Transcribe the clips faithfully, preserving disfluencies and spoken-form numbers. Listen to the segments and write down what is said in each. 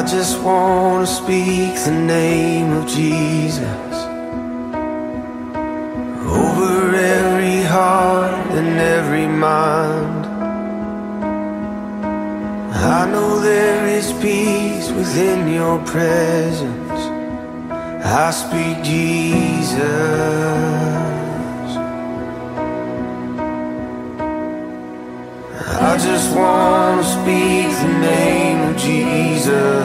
I just want to speak the name of Jesus over every heart and every mind. I know there is peace within your presence. I speak Jesus. I just want to speak the name of Jesus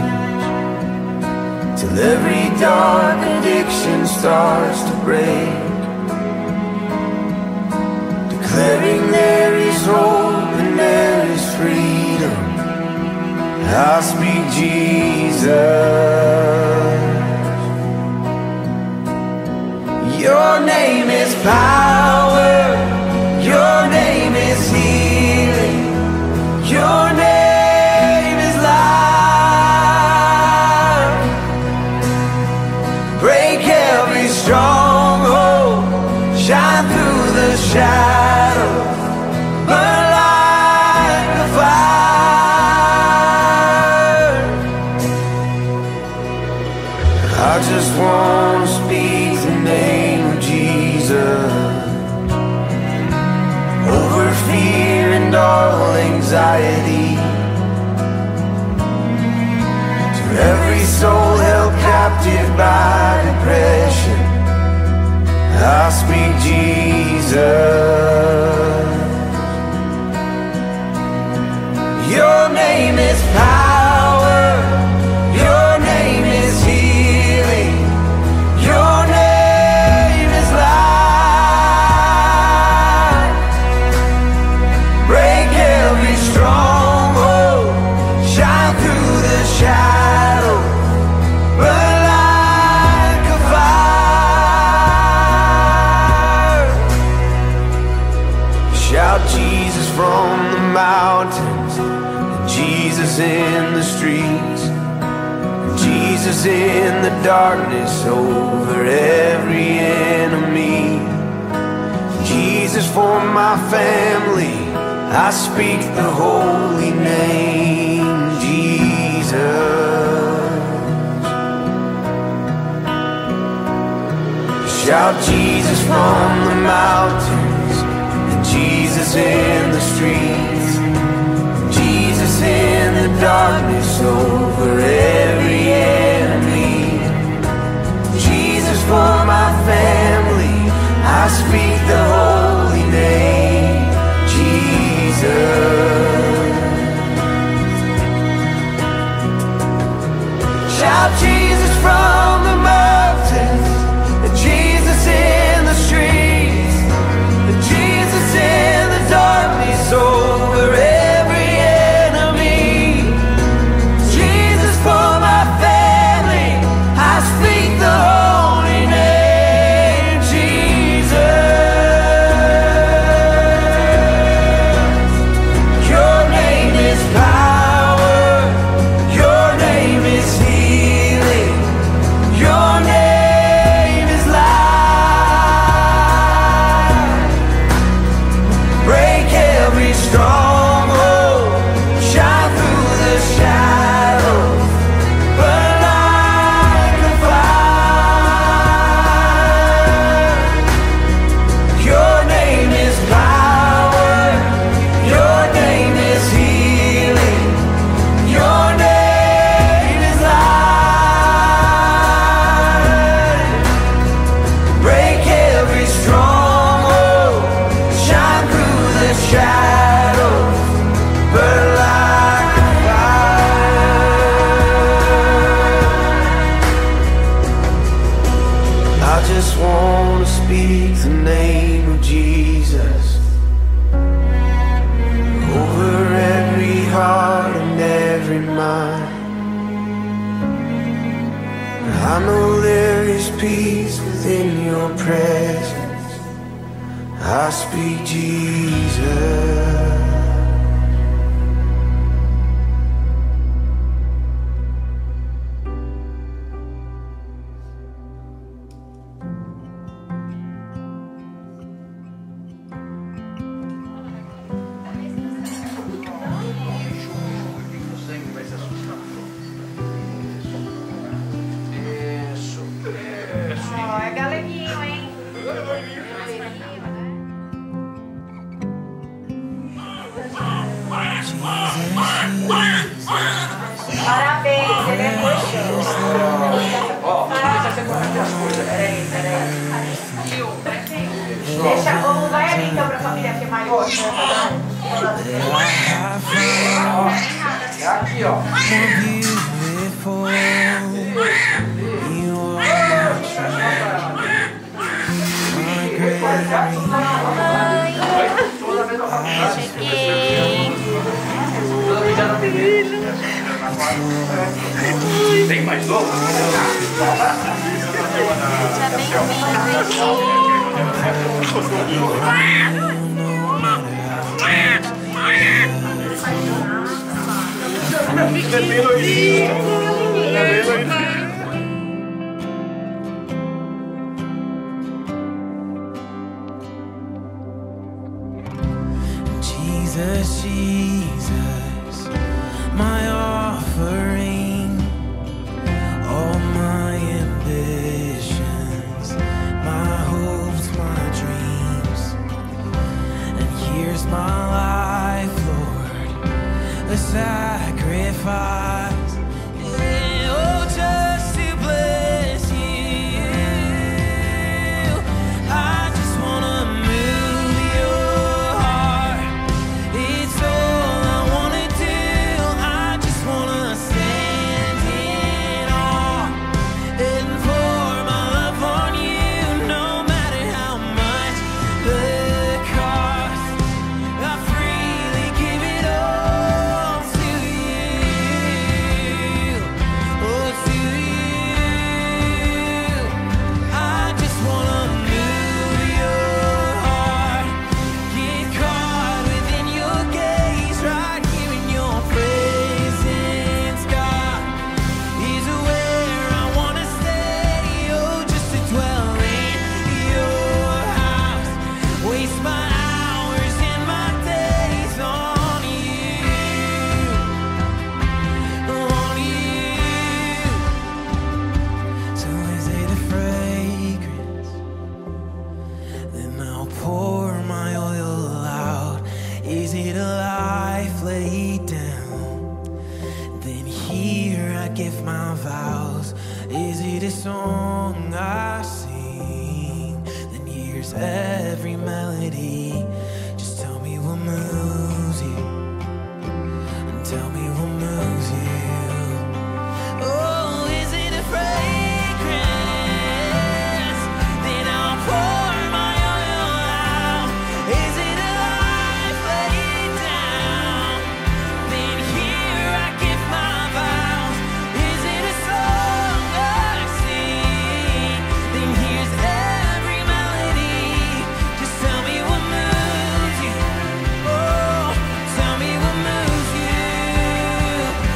till every dark addiction starts to break, declaring there is hope and there is freedom. I speak Jesus. Your name is power, your name is healing, your name is life. Break every stronghold, shine through the shadows, burn like a fire. I just want to speak the name of Jesus over fear and all anxiety, to every soul held captive by depression. I speak Jesus. Your name is power, your name is healing, your name is life. Break every stronghold, shine through the shadow, burn like a fire. Shout Jesus from the mountains, Jesus in the streets, Jesus in the darkness over every enemy. Jesus for my family, I speak the holy name, Jesus. Shout Jesus from the mountains, and Jesus in the streets, Jesus in the darkness over every enemy. Jesus for my family, I speak the holy name, Jesus. Shout Jesus from the mountains, and Jesus in the streets, and Jesus in the darkness over every enemy. Jesus for my family, I speak the holy name, Jesus. Your name is power, your name is healing, your name is life. Break every stronghold, shine through the shadows, burn like a fire. Your name is power, your name is healing, your name is life. Break every stronghold, shine through the shadows, burn like a fire. I just want to speak the name of Jesus over every heart and every mind. I know there is peace within your presence. I speak Jesus. beautiful. You are my treasure, my great Tem mais louco? Jesus, Jesus, my offering, all my ambitions, my hopes, my dreams, and here's my life, Lord, a sacrifice. Oh, just to bless you. I just wanna move your heart. It's all I wanna do. I just wanna stand in awe and pour my love on you, no matter how much the cost. I freely give it all to you. Oh, to you. I just wanna move your heart, get caught within your gaze, right here in your presence, God, is where I wanna stay. Oh, just to dwell in your house, waste my hours and my days on you, on you. So is it a fragrance? Then I'll pour my oil out. Is it a life laid down? Then here I give my vows. Is it a song I sing? Then here's every melody. Just tell me what moves you, and tell me what moves you. Oh, is it a fragrance? Then I'll pour my oil out. Is it a life laid down? Then here I give my vows. Is it a song I sing? Then here's every melody. Just tell me what moves you. Oh, tell me what moves you.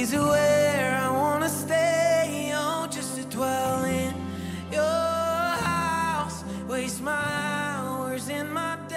is where I wanna stay. Oh, just to dwell in your house, waste my hours in my day.